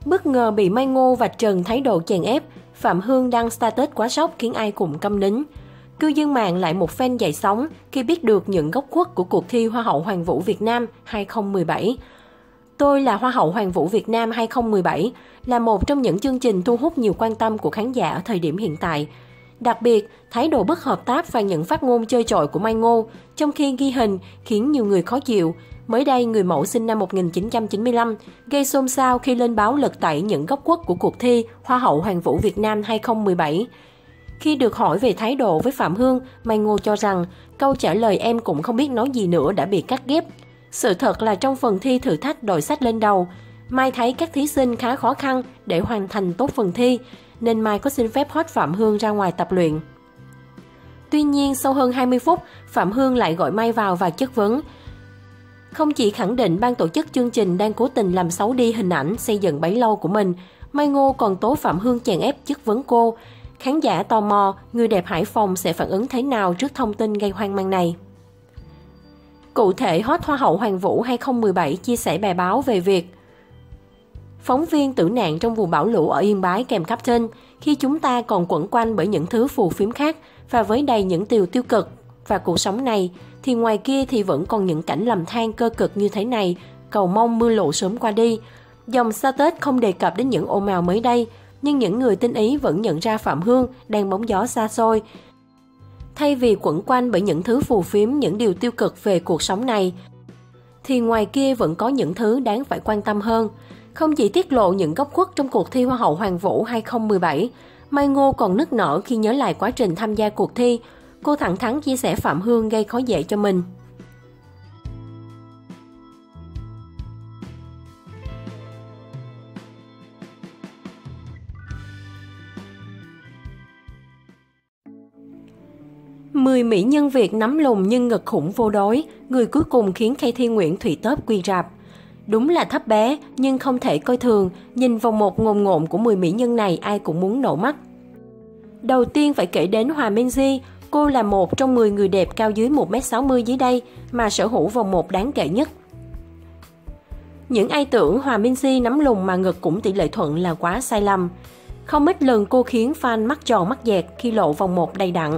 Bất ngờ bị Mai Ngô vạch trần thái độ chèn ép, Phạm Hương đăng status quá sốc khiến ai cũng câm nín. Cư dân mạng lại một phen dậy sóng khi biết được những góc khuất của cuộc thi Hoa hậu Hoàn vũ Việt Nam 2017. Tôi là Hoa hậu Hoàn vũ Việt Nam 2017 là một trong những chương trình thu hút nhiều quan tâm của khán giả ở thời điểm hiện tại. Đặc biệt, thái độ bất hợp tác và những phát ngôn chơi chọi của Mai Ngô trong khi ghi hình khiến nhiều người khó chịu. Mới đây, người mẫu sinh năm 1995 gây xôn xao khi lên báo lật tẩy những góc khuất của cuộc thi Hoa hậu Hoàn vũ Việt Nam 2017. Khi được hỏi về thái độ với Phạm Hương, Mai Ngô cho rằng câu trả lời em cũng không biết nói gì nữa đã bị cắt ghép. Sự thật là trong phần thi thử thách đội sách lên đầu, Mai thấy các thí sinh khá khó khăn để hoàn thành tốt phần thi, nên Mai có xin phép hot Phạm Hương ra ngoài tập luyện. Tuy nhiên, sau hơn 20 phút, Phạm Hương lại gọi Mai vào và chất vấn. Không chỉ khẳng định ban tổ chức chương trình đang cố tình làm xấu đi hình ảnh xây dựng bấy lâu của mình, Mai Ngô còn tố Phạm Hương chèn ép chất vấn cô. Khán giả tò mò người đẹp Hải Phòng sẽ phản ứng thế nào trước thông tin gây hoang mang này. Cụ thể, hot Hoa hậu Hoàn vũ 2017 chia sẻ bài báo về việc phóng viên tử nạn trong vụ bão lũ ở Yên Bái kèm caption khi chúng ta còn quẩn quanh bởi những thứ phù phiếm khác và với đầy những điều tiêu cực và cuộc sống này thì ngoài kia thì vẫn còn những cảnh lầm than cơ cực như thế này, cầu mong mưa lũ sớm qua đi. Dòng status không đề cập đến những ồn ào mới đây, nhưng những người tinh ý vẫn nhận ra Phạm Hương đang bóng gió xa xôi. Thay vì quẩn quanh bởi những thứ phù phiếm, những điều tiêu cực về cuộc sống này, thì ngoài kia vẫn có những thứ đáng phải quan tâm hơn. Không chỉ tiết lộ những góc khuất trong cuộc thi Hoa hậu Hoàn vũ 2017, Mai Ngô còn nức nở khi nhớ lại quá trình tham gia cuộc thi. Cô thẳng thắn chia sẻ Phạm Hương gây khó dễ cho mình. Mười mỹ nhân Việt nắm lùn nhưng ngực khủng vô đối, người cuối cùng khiến Katie Nguyễn Thủy Tớp quy rạp. Đúng là thấp bé, nhưng không thể coi thường, nhìn vòng một ngồn ngộn của 10 mỹ nhân này ai cũng muốn nổ mắt. Đầu tiên phải kể đến Hòa Minzy, cô là một trong 10 người đẹp cao dưới 1m60 dưới đây mà sở hữu vòng một đáng kể nhất. Những ai tưởng Hòa Minzy nắm lùn mà ngực cũng tỷ lệ thuận là quá sai lầm. Không ít lần cô khiến fan mắt tròn mắt dẹt khi lộ vòng một đầy đặn.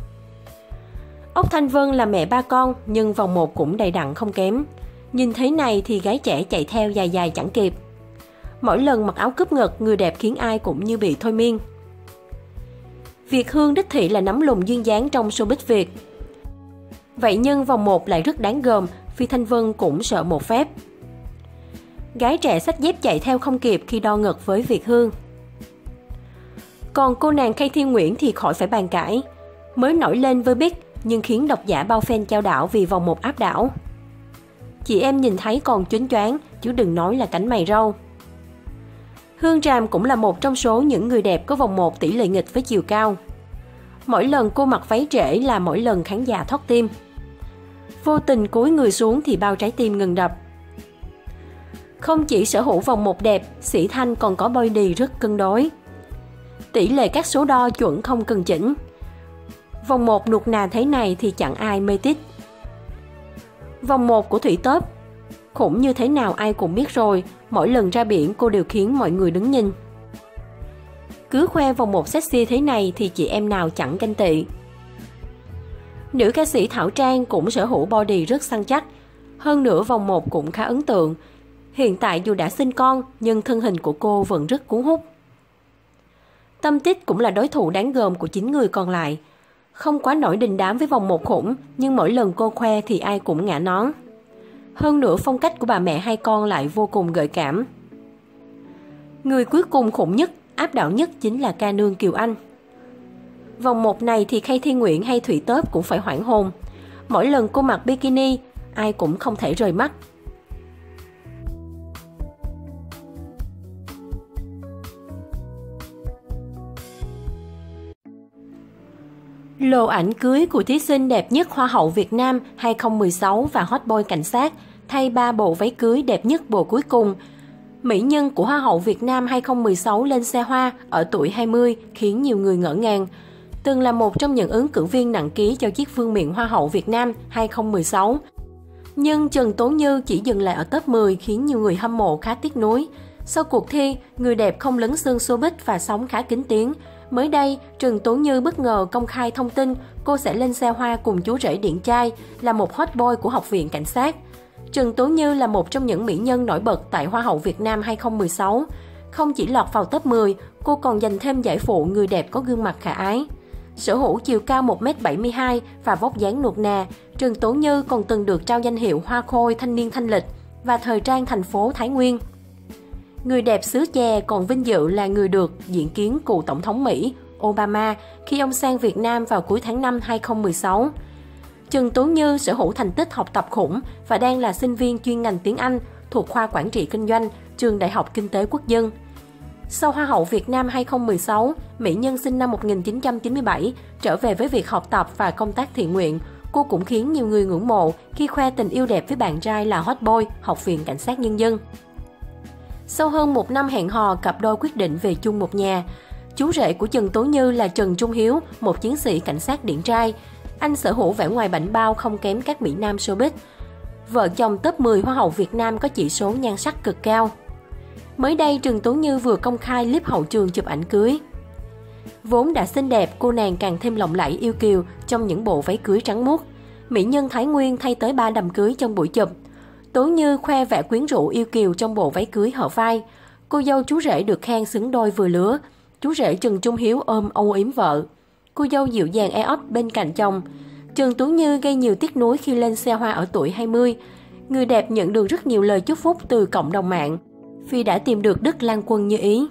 Ốc Thanh Vân là mẹ ba con nhưng vòng một cũng đầy đặn không kém. Nhìn thế này thì gái trẻ chạy theo dài dài chẳng kịp. Mỗi lần mặc áo cúp ngực, người đẹp khiến ai cũng như bị thôi miên. Việt Hương đích thị là nắm lùn duyên dáng trong showbiz Việt. Vậy nhưng vòng một lại rất đáng gờm, Phi Thanh Vân cũng sợ một phép. Gái trẻ xách dép chạy theo không kịp khi đo ngực với Việt Hương. Còn cô nàng Katie Nguyễn thì khỏi phải bàn cãi. Mới nổi lên với Big nhưng khiến độc giả bao fan chao đảo vì vòng một áp đảo. Chị em nhìn thấy còn choáng choáng, chứ đừng nói là cánh mày râu. Hương Tràm cũng là một trong số những người đẹp có vòng một tỷ lệ nghịch với chiều cao. Mỗi lần cô mặc váy trễ là mỗi lần khán giả thót tim. Vô tình cúi người xuống thì bao trái tim ngừng đập. Không chỉ sở hữu vòng một đẹp, Sĩ Thanh còn có body rất cân đối. Tỷ lệ các số đo chuẩn không cần chỉnh. Vòng một nuột nà thế này thì chẳng ai mê tít. Vòng một của Thủy Tớp khủng như thế nào ai cũng biết rồi, mỗi lần ra biển cô đều khiến mọi người đứng nhìn. Cứ khoe vòng một sexy thế này thì chị em nào chẳng ganh tị. Nữ ca sĩ Thảo Trang cũng sở hữu body rất săn chắc, hơn nữa vòng một cũng khá ấn tượng. Hiện tại dù đã sinh con nhưng thân hình của cô vẫn rất cuốn hút. Tâm Tích cũng là đối thủ đáng gờm của 9 người còn lại. Không quá nổi đình đám với vòng một khủng, nhưng mỗi lần cô khoe thì ai cũng ngã nón. Hơn nữa phong cách của bà mẹ hai con lại vô cùng gợi cảm. Người cuối cùng khủng nhất, áp đảo nhất chính là ca nương Kiều Anh. Vòng một này thì Katie Nguyễn hay Thủy Tớp cũng phải hoảng hồn. Mỗi lần cô mặc bikini, ai cũng không thể rời mắt. Lộ ảnh cưới của thí sinh đẹp nhất Hoa hậu Việt Nam 2016 và hot boy cảnh sát thay 3 bộ váy cưới đẹp nhất bộ cuối cùng. Mỹ nhân của Hoa hậu Việt Nam 2016 lên xe hoa ở tuổi 20 khiến nhiều người ngỡ ngàng. Từng là một trong những ứng cử viên nặng ký cho chiếc vương miện Hoa hậu Việt Nam 2016. Nhưng Trần Tố Như chỉ dừng lại ở top 10 khiến nhiều người hâm mộ khá tiếc nuối. Sau cuộc thi, người đẹp không lấn sân showbiz và sống khá kín tiếng. Mới đây, Trần Tố Như bất ngờ công khai thông tin cô sẽ lên xe hoa cùng chú rể điển trai là một hot boy của Học viện Cảnh sát. Trần Tố Như là một trong những mỹ nhân nổi bật tại Hoa hậu Việt Nam 2016. Không chỉ lọt vào top 10, cô còn giành thêm giải phụ người đẹp có gương mặt khả ái. Sở hữu chiều cao 1m72 và vóc dáng nuột nà, Trần Tố Như còn từng được trao danh hiệu Hoa khôi thanh niên thanh lịch và thời trang thành phố Thái Nguyên. Người đẹp xứ chè còn vinh dự là người được diện kiến cựu Tổng thống Mỹ Obama khi ông sang Việt Nam vào cuối tháng 5 2016. Trần Tố Như sở hữu thành tích học tập khủng và đang là sinh viên chuyên ngành tiếng Anh thuộc khoa Quản trị Kinh doanh, Trường Đại học Kinh tế Quốc dân. Sau Hoa hậu Việt Nam 2016, mỹ nhân sinh năm 1997 trở về với việc học tập và công tác thiện nguyện. Cô cũng khiến nhiều người ngưỡng mộ khi khoe tình yêu đẹp với bạn trai là hot boy Học viện Cảnh sát Nhân dân. Sau hơn một năm hẹn hò, cặp đôi quyết định về chung một nhà. Chú rể của Trần Tố Như là Trần Trung Hiếu, một chiến sĩ cảnh sát điển trai. Anh sở hữu vẻ ngoài bảnh bao không kém các mỹ nam showbiz. Vợ chồng top 10 Hoa hậu Việt Nam có chỉ số nhan sắc cực cao. Mới đây, Trần Tố Như vừa công khai clip hậu trường chụp ảnh cưới. Vốn đã xinh đẹp, cô nàng càng thêm lộng lẫy yêu kiều trong những bộ váy cưới trắng muốt. Mỹ nhân Thái Nguyên thay tới 3 đám cưới trong buổi chụp. Tố Như khoe vẻ quyến rũ yêu kiều trong bộ váy cưới hở vai. Cô dâu chú rể được khen xứng đôi vừa lứa. Chú rể Trần Trung Hiếu ôm âu yếm vợ. Cô dâu dịu dàng e ấp bên cạnh chồng. Trần Tố Như gây nhiều tiếc nuối khi lên xe hoa ở tuổi 20. Người đẹp nhận được rất nhiều lời chúc phúc từ cộng đồng mạng vì đã tìm được Đức Lang Quân như ý.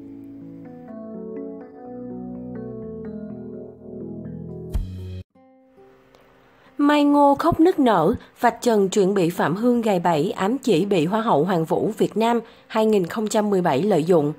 Mai Ngô khóc nức nở, vạch trần chuyện bị Phạm Hương gài bẫy ám chỉ bị Hoa hậu Hoàn vũ Việt Nam 2017 lợi dụng.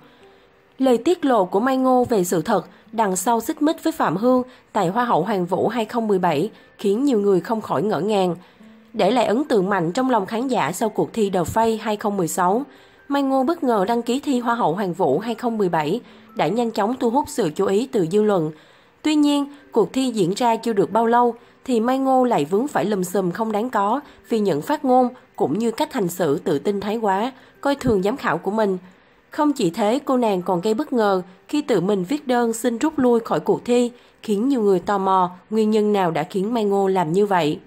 Lời tiết lộ của Mai Ngô về sự thật đằng sau xích mích với Phạm Hương tại Hoa hậu Hoàn vũ 2017 khiến nhiều người không khỏi ngỡ ngàng. Để lại ấn tượng mạnh trong lòng khán giả sau cuộc thi The Face 2016, Mai Ngô bất ngờ đăng ký thi Hoa hậu Hoàn vũ 2017 đã nhanh chóng thu hút sự chú ý từ dư luận. Tuy nhiên, cuộc thi diễn ra chưa được bao lâu thì Mai Ngô lại vướng phải lùm xùm không đáng có vì những phát ngôn cũng như cách hành xử tự tin thái quá, coi thường giám khảo của mình. Không chỉ thế, cô nàng còn gây bất ngờ khi tự mình viết đơn xin rút lui khỏi cuộc thi, khiến nhiều người tò mò nguyên nhân nào đã khiến Mai Ngô làm như vậy.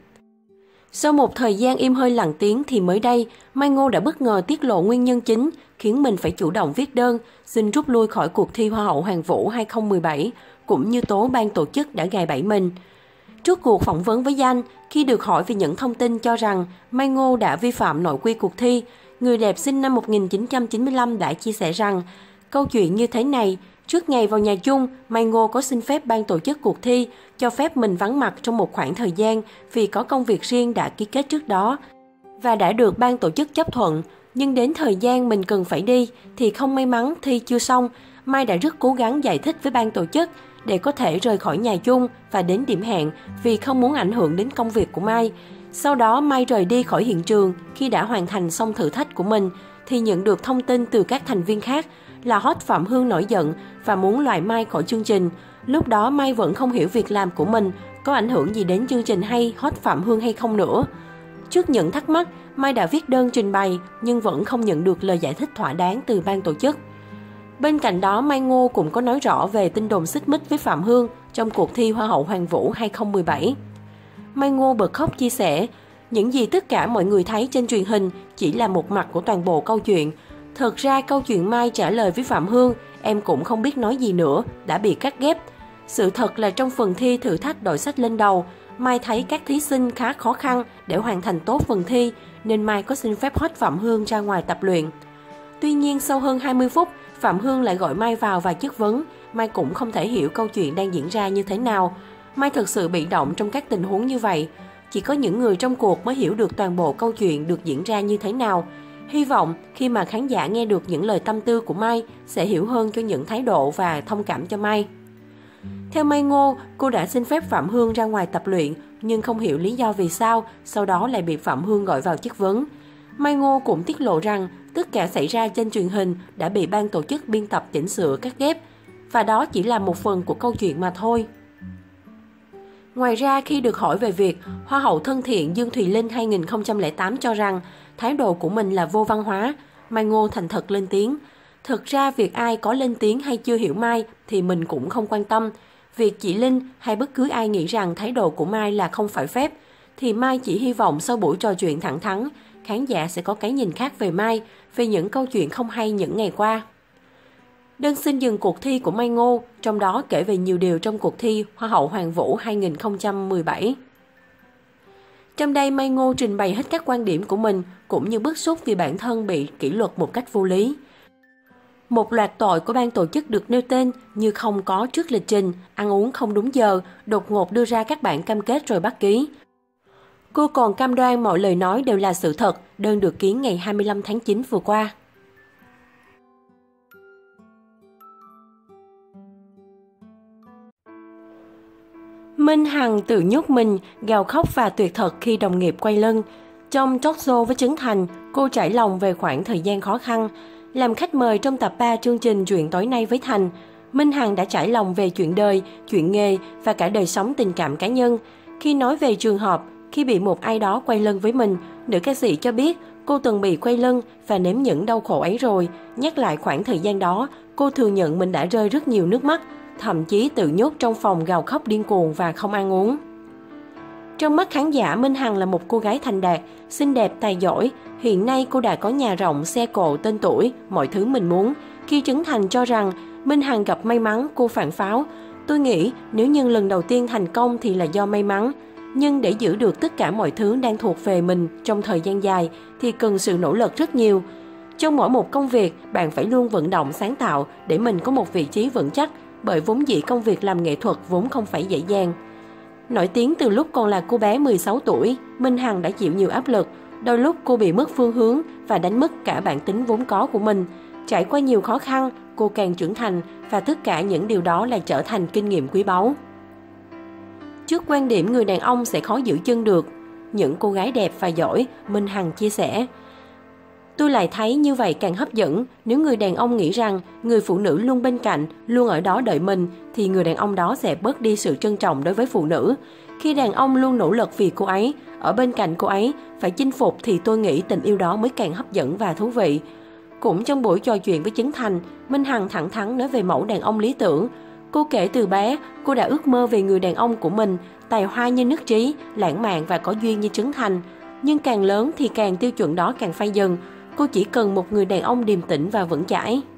Sau một thời gian im hơi lặng tiếng thì mới đây, Mai Ngô đã bất ngờ tiết lộ nguyên nhân chính khiến mình phải chủ động viết đơn xin rút lui khỏi cuộc thi Hoa hậu Hoàn vũ 2017, cũng như tố ban tổ chức đã gài bẫy mình. Trước cuộc phỏng vấn với Danh, khi được hỏi về những thông tin cho rằng Mai Ngô đã vi phạm nội quy cuộc thi, người đẹp sinh năm 1995 đã chia sẻ rằng câu chuyện như thế này, trước ngày vào nhà chung, Mai Ngô có xin phép ban tổ chức cuộc thi cho phép mình vắng mặt trong một khoảng thời gian vì có công việc riêng đã ký kết trước đó và đã được ban tổ chức chấp thuận. Nhưng đến thời gian mình cần phải đi thì không may mắn thi chưa xong, Mai đã rất cố gắng giải thích với ban tổ chức để có thể rời khỏi nhà chung và đến điểm hẹn vì không muốn ảnh hưởng đến công việc của Mai. Sau đó Mai rời đi khỏi hiện trường khi đã hoàn thành xong thử thách của mình thì nhận được thông tin từ các thành viên khác là hot Phạm Hương nổi giận và muốn loại Mai khỏi chương trình. Lúc đó Mai vẫn không hiểu việc làm của mình có ảnh hưởng gì đến chương trình hay hot Phạm Hương hay không nữa. Trước những thắc mắc, Mai đã viết đơn trình bày nhưng vẫn không nhận được lời giải thích thỏa đáng từ ban tổ chức. Bên cạnh đó, Mai Ngô cũng có nói rõ về tin đồn xích mích với Phạm Hương trong cuộc thi Hoa hậu Hoàn vũ 2017. Mai Ngô bật khóc chia sẻ, những gì tất cả mọi người thấy trên truyền hình chỉ là một mặt của toàn bộ câu chuyện. Thật ra câu chuyện Mai trả lời với Phạm Hương, em cũng không biết nói gì nữa, đã bị cắt ghép. Sự thật là trong phần thi thử thách đội sách lên đầu, Mai thấy các thí sinh khá khó khăn để hoàn thành tốt phần thi, nên Mai có xin phép hot Phạm Hương ra ngoài tập luyện. Tuy nhiên, sau hơn 20 phút, Phạm Hương lại gọi Mai vào và chất vấn. Mai cũng không thể hiểu câu chuyện đang diễn ra như thế nào. Mai thực sự bị động trong các tình huống như vậy. Chỉ có những người trong cuộc mới hiểu được toàn bộ câu chuyện được diễn ra như thế nào. Hy vọng khi mà khán giả nghe được những lời tâm tư của Mai sẽ hiểu hơn cho những thái độ và thông cảm cho Mai. Theo Mai Ngô, cô đã xin phép Phạm Hương ra ngoài tập luyện nhưng không hiểu lý do vì sao, sau đó lại bị Phạm Hương gọi vào chất vấn. Mai Ngô cũng tiết lộ rằng tất cả xảy ra trên truyền hình đã bị ban tổ chức biên tập chỉnh sửa cắt ghép và đó chỉ là một phần của câu chuyện mà thôi. Ngoài ra, khi được hỏi về việc Hoa hậu thân thiện Dương Thùy Linh 2008 cho rằng thái độ của mình là vô văn hóa, Mai Ngô thành thật lên tiếng. Thực ra việc ai có lên tiếng hay chưa hiểu Mai thì mình cũng không quan tâm. Việc chị Linh hay bất cứ ai nghĩ rằng thái độ của Mai là không phải phép, thì Mai chỉ hy vọng sau buổi trò chuyện thẳng thắn, khán giả sẽ có cái nhìn khác về Mai, về những câu chuyện không hay những ngày qua. Đơn xin dừng cuộc thi của Mai Ngô, trong đó kể về nhiều điều trong cuộc thi Hoa hậu Hoàn vũ 2017. Trong đây Mai Ngô trình bày hết các quan điểm của mình, cũng như bức xúc vì bản thân bị kỷ luật một cách vô lý. Một loạt tội của ban tổ chức được nêu tên như không có trước lịch trình, ăn uống không đúng giờ, đột ngột đưa ra các bản cam kết rồi bắt ký. Cô còn cam đoan mọi lời nói đều là sự thật, đơn được ký ngày 25 tháng 9 vừa qua. Minh Hằng tự nhốt mình, gào khóc và tuyệt thật khi đồng nghiệp quay lưng. Trong talk show với Trấn Thành, cô trải lòng về khoảng thời gian khó khăn. Làm khách mời trong tập 3 chương trình Chuyện tối nay với Thành, Minh Hằng đã trải lòng về chuyện đời, chuyện nghề và cả đời sống tình cảm cá nhân. Khi nói về trường hợp, khi bị một ai đó quay lưng với mình, nữ ca sĩ cho biết cô từng bị quay lưng và nếm những đau khổ ấy rồi. Nhắc lại khoảng thời gian đó, cô thừa nhận mình đã rơi rất nhiều nước mắt, thậm chí tự nhốt trong phòng gào khóc điên cuồng và không ăn uống. Trong mắt khán giả, Minh Hằng là một cô gái thành đạt, xinh đẹp, tài giỏi. Hiện nay cô đã có nhà rộng, xe cộ, tên tuổi, mọi thứ mình muốn. Khi Trấn Thành cho rằng Minh Hằng gặp may mắn, cô phản pháo. Tôi nghĩ nếu như lần đầu tiên thành công thì là do may mắn. Nhưng để giữ được tất cả mọi thứ đang thuộc về mình trong thời gian dài thì cần sự nỗ lực rất nhiều. Trong mỗi một công việc, bạn phải luôn vận động sáng tạo để mình có một vị trí vững chắc, bởi vốn dĩ công việc làm nghệ thuật vốn không phải dễ dàng. Nổi tiếng từ lúc còn là cô bé 16 tuổi, Minh Hằng đã chịu nhiều áp lực. Đôi lúc cô bị mất phương hướng và đánh mất cả bản tính vốn có của mình. Trải qua nhiều khó khăn, cô càng trưởng thành và tất cả những điều đó lại trở thành kinh nghiệm quý báu. Trước quan điểm người đàn ông sẽ khó giữ chân được những cô gái đẹp và giỏi, Minh Hằng chia sẻ: tôi lại thấy như vậy càng hấp dẫn. Nếu người đàn ông nghĩ rằng người phụ nữ luôn bên cạnh, luôn ở đó đợi mình, thì người đàn ông đó sẽ bớt đi sự trân trọng đối với phụ nữ. Khi đàn ông luôn nỗ lực vì cô ấy, ở bên cạnh cô ấy, phải chinh phục, thì tôi nghĩ tình yêu đó mới càng hấp dẫn và thú vị. Cũng trong buổi trò chuyện với Trấn Thành, Minh Hằng thẳng thắn nói về mẫu đàn ông lý tưởng. Cô kể từ bé, cô đã ước mơ về người đàn ông của mình, tài hoa như nước Trí, lãng mạn và có duyên như Trấn Thành. Nhưng càng lớn thì càng tiêu chuẩn đó càng phai dần. Cô chỉ cần một người đàn ông điềm tĩnh và vững chãi.